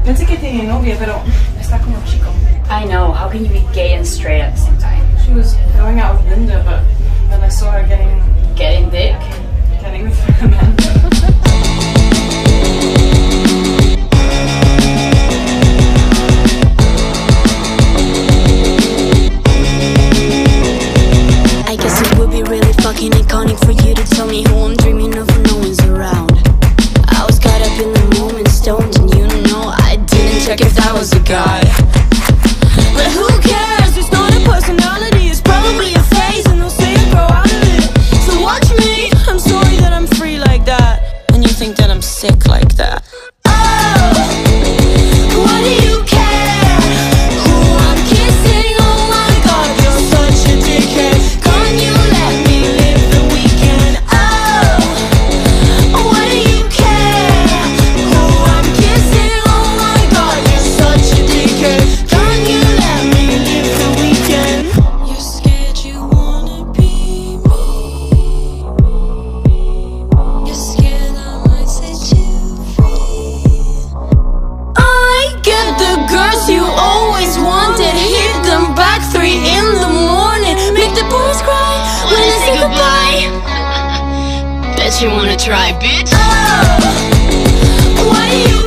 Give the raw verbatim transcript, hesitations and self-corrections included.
Pensé que tenía novia, pero está como chico. I know, how can you be gay and straight at the same time? She was going out with Linda, but then I saw her getting... Getting dick? Getting with a man. I guess it would be really fucking iconic for you to tell me who I'm dreaming of when no one's around. I was caught up in the moment, stoned, and you know I didn't check if that was a guy. But who cares? It's not a personality, it's probably a phase, and they'll say I grow out of it. So watch me, I'm sorry that I'm free like that, and you think that I'm sick like that. Oh, what do you care? Who I'm kissing? Oh my god, you're such a dickhead. Can't you let me live the weekend? Oh, what do you care? Who I'm kissing? Oh my god, you're such a dickhead. Can't you let me live the weekend? You're scared you wanna be me. You're scared I might set you free. I get the girls you always wanted, hit them back three in the morning, make the boys cry when I say goodbye. Bet you wanna try, bitch. Oh, why do you